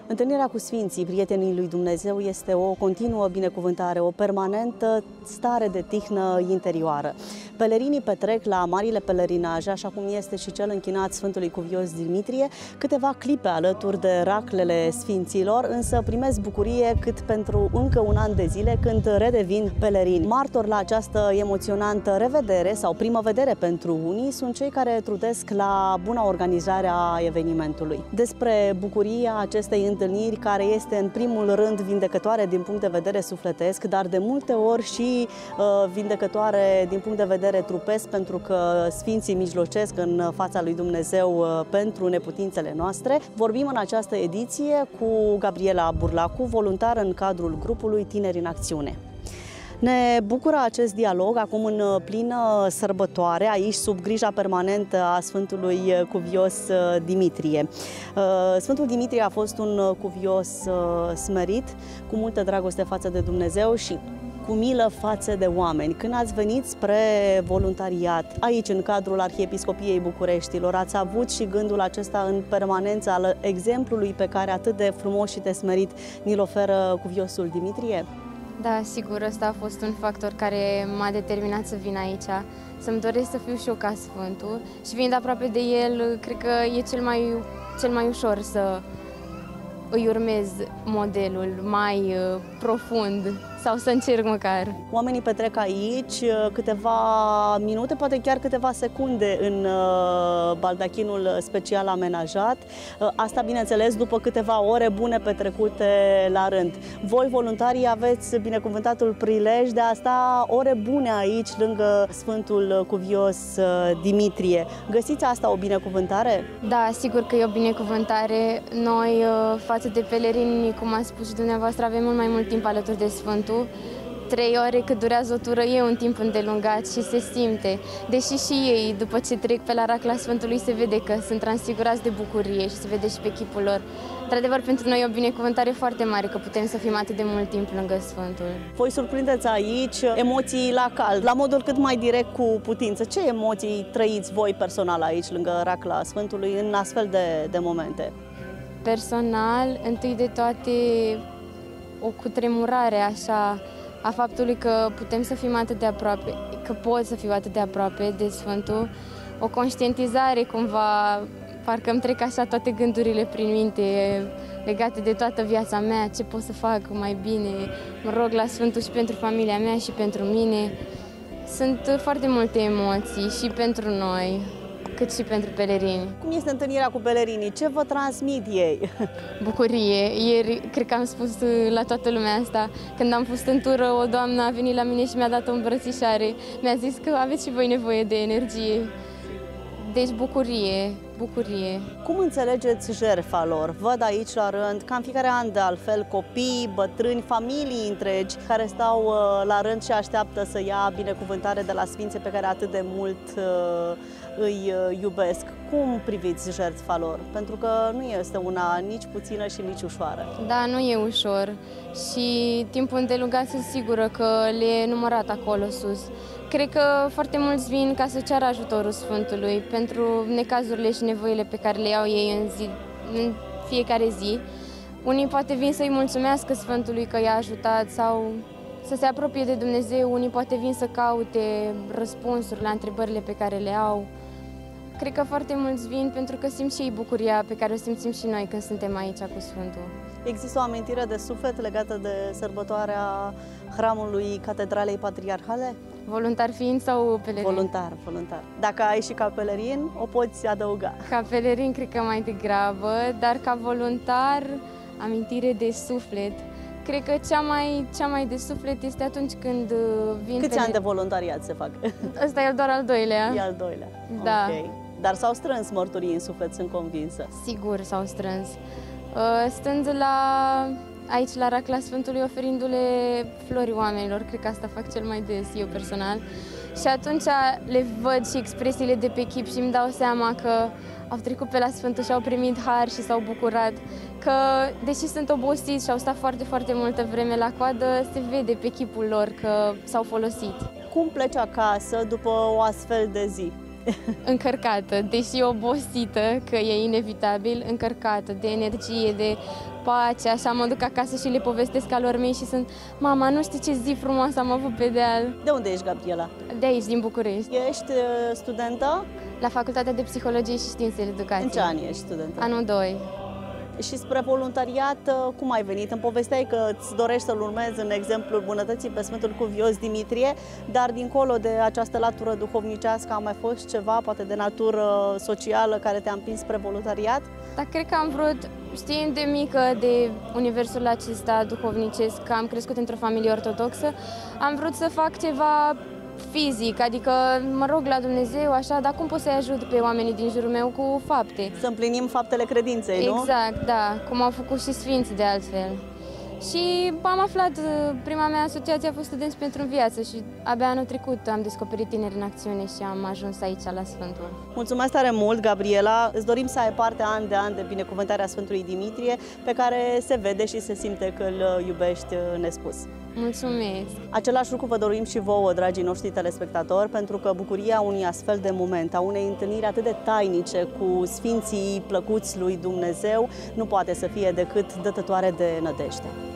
Întâlnirea cu Sfinții, prietenii lui Dumnezeu, este o continuă binecuvântare, o permanentă stare de tihnă interioară. Pelerinii petrec la marile pelerinaje, așa cum este și cel închinat Sfântului Cuvios Dimitrie, câteva clipe alături de raclele Sfinților, însă primesc bucurie cât pentru încă un an de zile când redevin pelerini. Martori la această emoționantă revedere sau primă vedere pentru unii sunt cei care trudesc la buna organizare a evenimentului. Despre bucuria acestei întâlniri, care este în primul rând vindecătoare din punct de vedere sufletesc, dar de multe ori și vindecătoare din punct de vedere trupesc, pentru că Sfinții mijlocesc în fața lui Dumnezeu pentru neputințele noastre. Vorbim în această ediție cu Gabriela Burlacu, voluntară în cadrul grupului Tineri în Acțiune. Ne bucură acest dialog acum în plină sărbătoare, aici sub grija permanentă a Sfântului Cuvios Dimitrie. Sfântul Dimitrie a fost un cuvios smerit, cu multă dragoste față de Dumnezeu și cu milă față de oameni. Când ați venit spre voluntariat, aici în cadrul Arhiepiscopiei Bucureștilor, ați avut și gândul acesta în permanență al exemplului pe care atât de frumos și de smerit ni-l oferă cuviosul Dimitrie? Da, sigur, ăsta a fost un factor care m-a determinat să vin aici, să-mi doresc să fiu și eu ca Sfântul și fiind aproape de el, cred că e cel mai ușor să îi urmez modelul mai profund sau să încerc măcar. Oamenii petrec aici câteva minute, poate chiar câteva secunde în baldachinul special amenajat. Asta, bineînțeles, după câteva ore bune petrecute la rând. Voi, voluntarii, aveți binecuvântatul prilej de a sta ore bune aici, lângă Sfântul Cuvios Dimitrie. Găsiți asta o binecuvântare? Da, sigur că e o binecuvântare. Noi, față de pelerini, cum a spus și dumneavoastră, avem mult mai mult timp alături de Sfântul. 3 ore cât durează o tură e un timp îndelungat și se simte. Deși și ei, după ce trec pe la racla Sfântului, se vede că sunt transfigurați de bucurie și se vede și pe chipul lor. Într-adevăr, pentru noi e o binecuvântare foarte mare că putem să fim atât de mult timp lângă Sfântul. Voi surprindeți aici emoții la cald, la modul cât mai direct cu putință. Ce emoții trăiți voi personal aici, lângă racla Sfântului, în astfel de momente? Personal, întâi de toate, o cutremurare așa a faptului că putem să fim atât de aproape, că pot să fiu atât de aproape de Sfântul, o conștientizare cumva, parcă îmi trec așa toate gândurile prin minte legate de toată viața mea, ce pot să fac mai bine, mă rog la Sfântul și pentru familia mea și pentru mine. Sunt foarte multe emoții și pentru noi, cât și pentru pelerini. Cum este întâlnirea cu pelerinii? Ce vă transmit ei? Bucurie. Ieri, cred că am spus la toată lumea asta, când am fost în tură, o doamnă a venit la mine și mi-a dat o îmbrățișare. Mi-a zis că aveți și voi nevoie de energie. Deci bucurie, bucurie. Cum înțelegeți jertfa lor? Văd aici la rând, ca în fiecare an de altfel, copii, bătrâni, familii întregi care stau la rând și așteaptă să ia binecuvântare de la Sfinții pe care atât de mult îi iubesc. Cum priviți jertfa lor? Pentru că nu este una nici puțină și nici ușoară. Da, nu e ușor și timpul îndelungat sunt sigură că le e numărat acolo sus. Cred că foarte mulți vin ca să ceară ajutorul Sfântului pentru necazurile și nevoile pe care le iau ei în fiecare zi. Unii poate vin să-i mulțumească Sfântului că i-a ajutat sau să se apropie de Dumnezeu, unii poate vin să caute răspunsuri la întrebările pe care le au. Cred că foarte mulți vin pentru că simt și ei bucuria pe care o simțim și noi când suntem aici cu Sfântul. Există o amintire de suflet legată de sărbătoarea hramului Catedralei Patriarhale? Voluntar fiind sau pelerin? Voluntar. Dacă ai și ca pelerin, o poți adăuga. Ca pelerin cred că mai degrabă, dar ca voluntar, amintire de suflet. Cred că cea mai de suflet este atunci când vin... Câți ani de voluntariat se fac? Ăsta e doar al doilea. E al doilea. Da. Okay. Dar s-au strâns mărturii în suflet, sunt convinsă. Sigur s-au strâns. Stând aici la racla Sfântului, oferindu-le flori oamenilor, cred că asta fac cel mai des eu personal. Și atunci le văd și expresiile de pe chip și îmi dau seama că au trecut pe la Sfântul și au primit har și s-au bucurat. Că, deși sunt obosiți și au stat foarte, foarte multă vreme la coadă, se vede pe chipul lor că s-au folosit. Cum pleci acasă după o astfel de zi? încărcată, deși obosită, că e inevitabil, încărcată de energie, de pace, așa mă duc acasă și le povestesc alor mei și sunt: mama, nu știi ce zi frumoasă am avut pe deal. De unde ești, Gabriela? De aici, din București. Ești studentă? La Facultatea de Psihologie și Științele Educației. În ce an ești studentă? Anul 2. Și spre voluntariat, cum ai venit? Îmi povesteai că îți dorești să-l urmezi în exemplul bunătății pe Sfântul Cuvios Dimitrie, dar dincolo de această latură duhovnicească a mai fost ceva, poate de natură socială, care te-a împins spre voluntariat? Dar cred că am vrut, știind de mică de universul acesta duhovnicesc, că am crescut într-o familie ortodoxă, am vrut să fac ceva fizic, adică mă rog la Dumnezeu, așa, dar cum pot să-i ajut pe oamenii din jurul meu cu fapte? Să împlinim faptele credinței, nu? Exact, da, cum au făcut și sfinții de altfel. Și am aflat, prima mea asociație a fost Studenți pentru Viață și abia anul trecut am descoperit Tineri în Acțiune și am ajuns aici la Sfântul. Mulțumesc tare mult, Gabriela! Îți dorim să ai parte an de an de binecuvântarea Sfântului Dimitrie, pe care se vede și se simte că îl iubești nespus. Mulțumesc! Același lucru vă dorim și vouă, dragii noștri telespectatori, pentru că bucuria unui astfel de moment, a unei întâlniri atât de tainice cu sfinții plăcuți lui Dumnezeu, nu poate să fie decât dătătoare de nădejde.